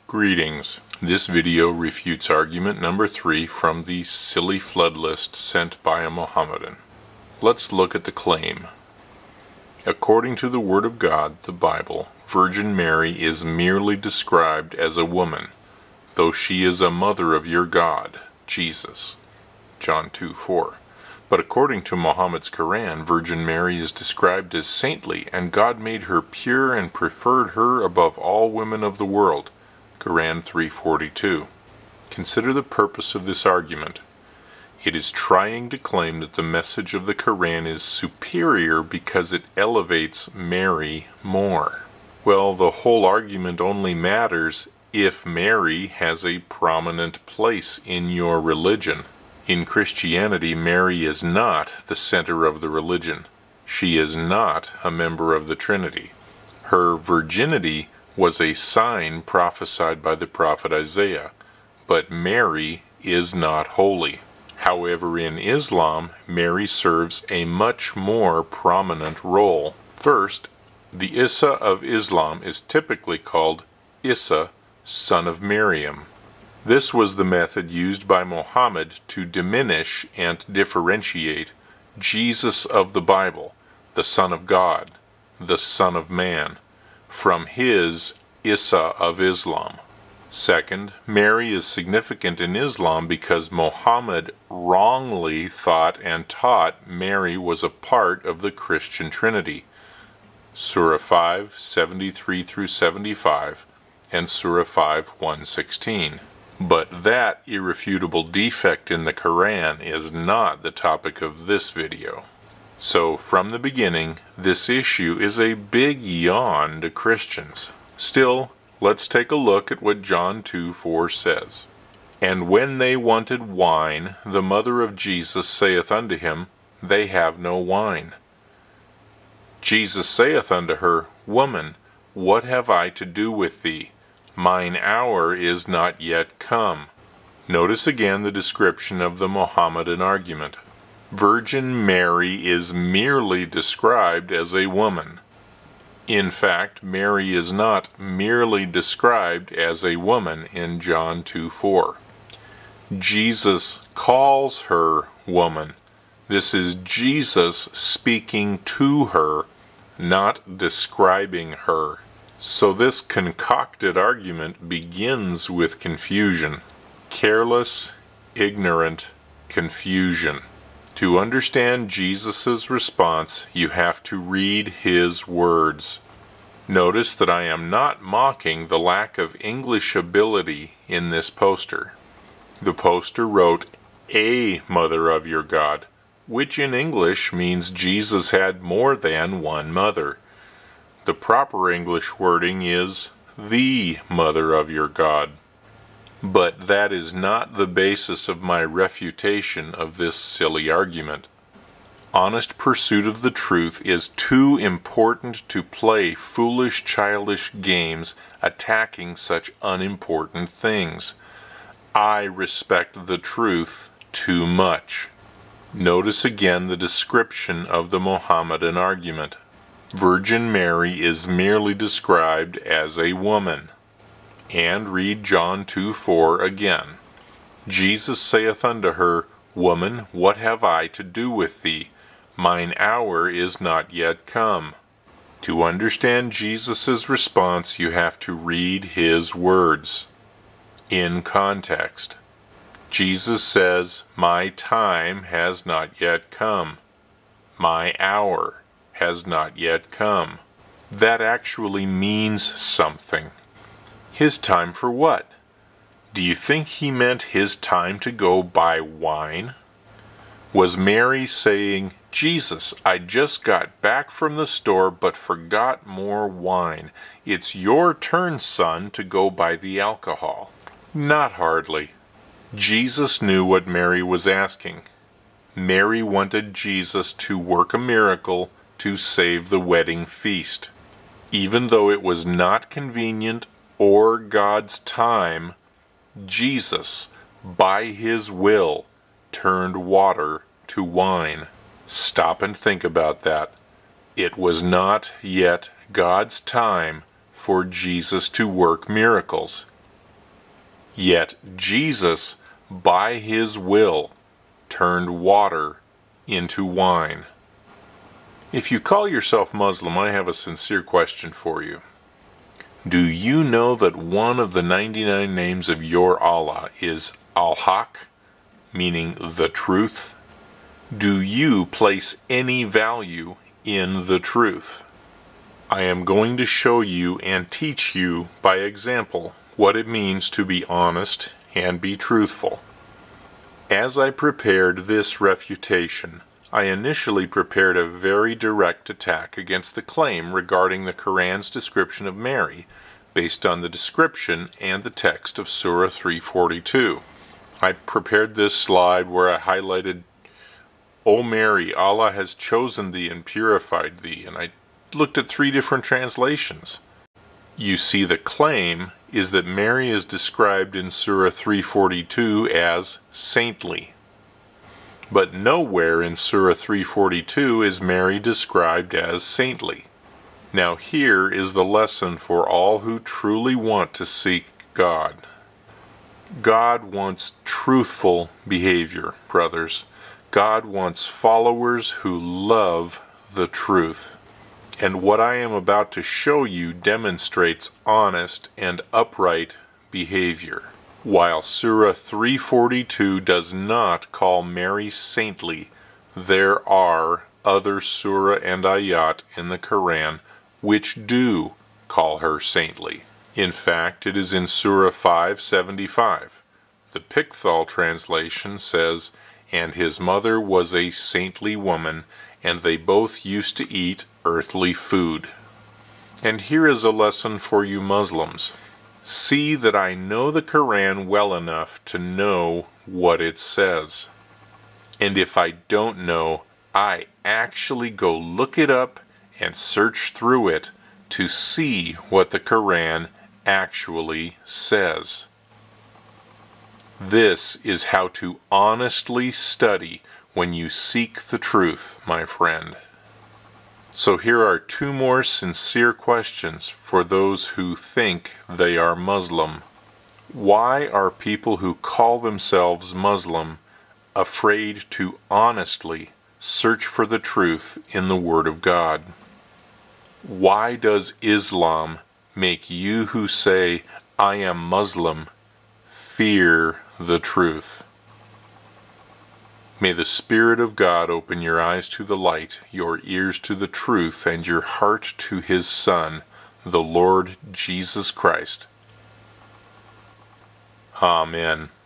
Greetings. This video refutes argument number 3 from the silly flood list sent by a Mohammedan. Let's look at the claim. According to the Word of God, the Bible, Virgin Mary is merely described as a woman, though she is a mother of your God, Jesus. John 2:4. But according to Muhammad's Quran, Virgin Mary is described as saintly, and God made her pure and preferred her above all women of the world. Quran 3:42. Consider the purpose of this argument. It is trying to claim that the message of the Quran is superior because it elevates Mary more. Well, the whole argument only matters if Mary has a prominent place in your religion. In Christianity, Mary is not the center of the religion. She is not a member of the Trinity. Her virginity was a sign prophesied by the prophet Isaiah, but Mary is not holy. However, in Islam, Mary serves a much more prominent role. First, the Isa of Islam is typically called Isa, son of Miriam. This was the method used by Muhammad to diminish and differentiate Jesus of the Bible, the Son of God, the Son of Man, from his Isa of Islam. Second, Mary is significant in Islam because Muhammad wrongly thought and taught Mary was a part of the Christian Trinity. Surah 5, 73-75, and Surah 5, 116. But that irrefutable defect in the Quran is not the topic of this video. So, from the beginning, this issue is a big yawn to Christians. Still, let's take a look at what John 2:4 says. And when they wanted wine, the mother of Jesus saith unto him, They have no wine. Jesus saith unto her, Woman, what have I to do with thee? Mine hour is not yet come. Notice again the description of the Mohammedan argument. Virgin Mary is merely described as a woman. In fact, Mary is not merely described as a woman in John 2:4. Jesus calls her woman. This is Jesus speaking to her, not describing her. So this concocted argument begins with confusion. Careless, ignorant confusion. To understand Jesus' response, you have to read his words. Notice that I am not mocking the lack of English ability in this poster. The poster wrote, a mother of your God, which in English means Jesus had more than one mother. The proper English wording is the mother of your God. But that is not the basis of my refutation of this silly argument. Honest pursuit of the truth is too important to play foolish, childish games attacking such unimportant things. I respect the truth too much. Notice again the description of the Mohammedan argument. Virgin Mary is merely described as a woman. And read John 2:4 again. Jesus saith unto her, Woman, what have I to do with thee? Mine hour is not yet come. To understand Jesus' response, you have to read his words in context. Jesus says, My time has not yet come. My hour has not yet come. That actually means something. His time for what? Do you think he meant his time to go buy wine? Was Mary saying, Jesus, I just got back from the store but forgot more wine. It's your turn, son, to go buy the alcohol. Not hardly. Jesus knew what Mary was asking. Mary wanted Jesus to work a miracle to save the wedding feast. Even though it was not convenient or God's time, Jesus, by his will, turned water to wine. Stop and think about that. It was not yet God's time for Jesus to work miracles. Yet Jesus, by his will, turned water into wine. If you call yourself Muslim, I have a sincere question for you. Do you know that one of the 99 names of your Allah is Al-Haq, meaning the truth? Do you place any value in the truth? I am going to show you and teach you by example what it means to be honest and be truthful. As I prepared this refutation, I initially prepared a very direct attack against the claim regarding the Quran's description of Mary, based on the description and the text of Surah 342. I prepared this slide where I highlighted, "O Mary, Allah has chosen thee and purified thee," and I looked at 3 different translations. You see, the claim is that Mary is described in Surah 342 as saintly. But nowhere in Surah 342 is Mary described as saintly. Now here is the lesson for all who truly want to seek God. God wants truthful behavior, brothers. God wants followers who love the truth. And what I am about to show you demonstrates honest and upright behavior. While Surah 342 does not call Mary saintly, there are other surah and ayat in the Quran which do call her saintly. In fact, it is in Surah 575. The Pickthall translation says, "And his mother was a saintly woman, and they both used to eat earthly food." And here is a lesson for you Muslims. See that I know the Quran well enough to know what it says. And if I don't know, I actually go look it up and search through it to see what the Quran actually says. This is how to honestly study when you seek the truth, my friend. So here are 2 more sincere questions for those who think they are Muslim. Why are people who call themselves Muslim afraid to honestly search for the truth in the Word of God? Why does Islam make you who say, "I am Muslim," fear the truth? May the Spirit of God open your eyes to the light, your ears to the truth, and your heart to His Son, the Lord Jesus Christ. Amen.